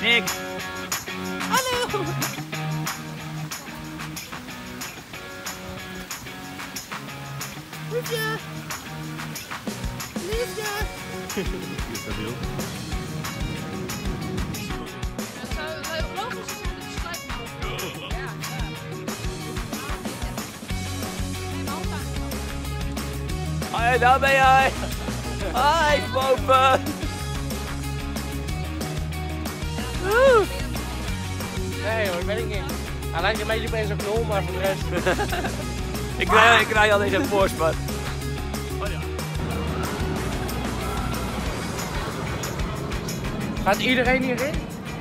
Nick. Hallo. Liefje. Liefje. Stabiel. Hoi, daar ben jij. Hi, boven. Nee hoor, ben ik niet. Hij lijkt een beetje op een knol, maar voor de rest. ik rij al deze voorspat. Oh ja. Gaat iedereen hierin?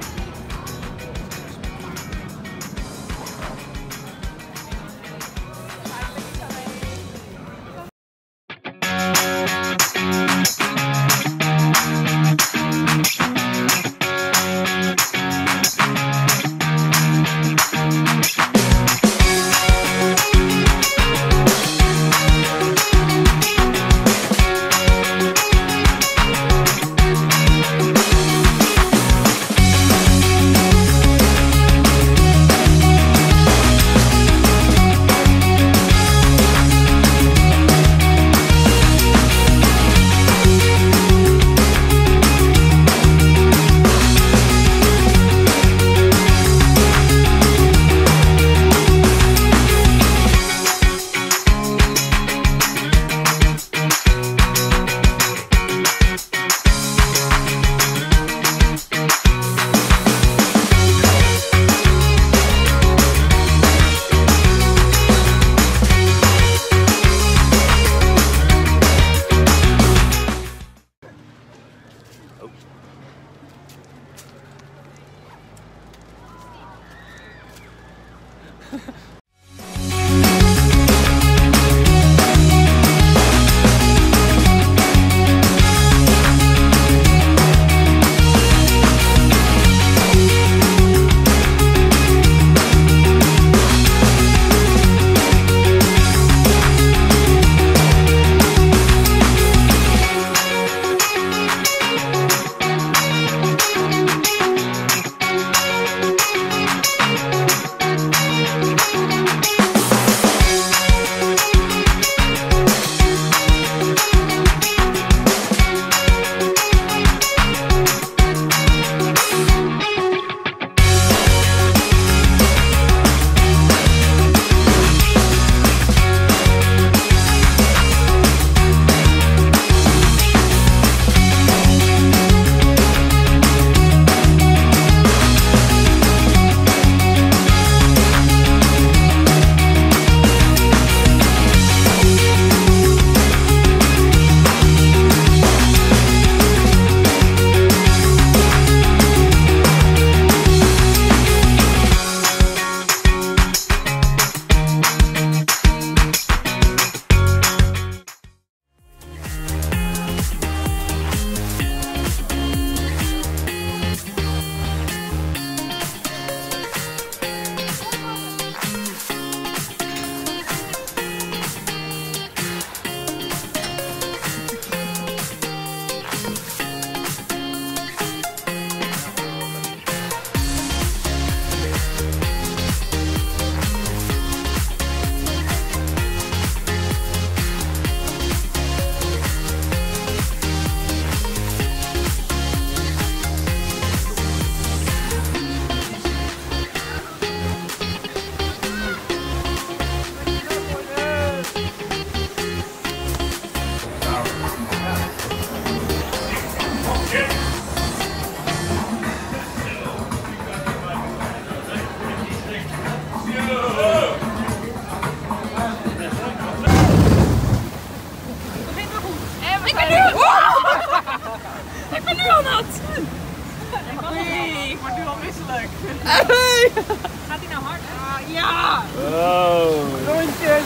Ik word nu al misselijk. Hey. Gaat hij nou hard? Ja! Oh. Rondjes!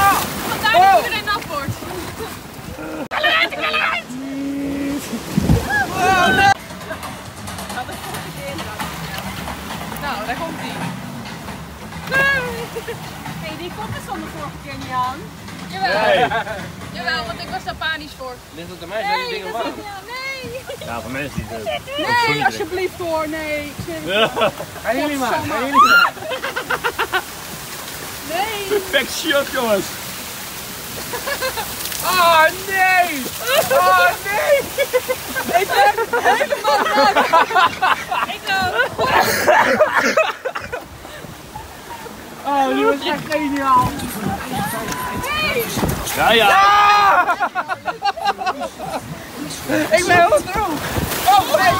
Vandaar dat iedereen nat wordt. Knal eruit, knal eruit! Oh, nee. Gaat er volgende keer in. Nou, daar komt hij. Hey, die kop is van de vorige keer niet aan. Jawel. Nee. Jawel, want ik was daar panisch voor. Ligt het aan mij? Zijn die dingen warm? Nee! Ja, voor mensen die het Nee, alsjeblieft hoor, nee. Gaan jullie maar, Nee. perfect shot, jongens. Oh nee! Oh nee! Ik ben helemaal nat. Ik ook. Oh, die was echt geniaal. Nee. Ja. Ik ben heel droog. Oh nee!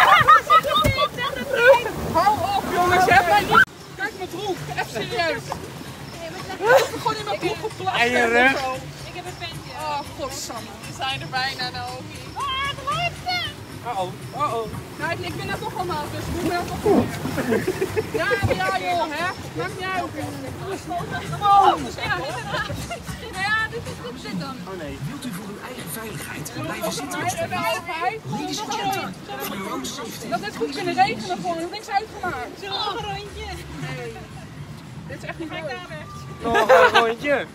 Hou op jongens, heb mij niet. Kijk mijn broek, even serieus. Ik heb gewoon in mijn broek geplast. En je rug? Ik heb een ventje. Oh, godsamme. We zijn er bijna, Naomi. Ah, de laatste. Oh. Nou, ik ben net toch al nat, dus moet wel toch weer. Ja, maar ja joh, hè. Maakt niet uit. Oh, ja. Nou ja, dit is dit dan. Oh nee. Wilt u voor uw eigen veiligheid blijven zitten? Ladies and gentlemen, dat net goed kunnen regenen gewoon, er is niks uitgemaakt. Zullen we nog een rondje? Nee. Dit is echt niet leuk. Nog een rondje.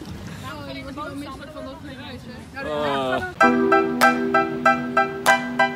Nou, die wordt wel misselijk van dat reis, hè.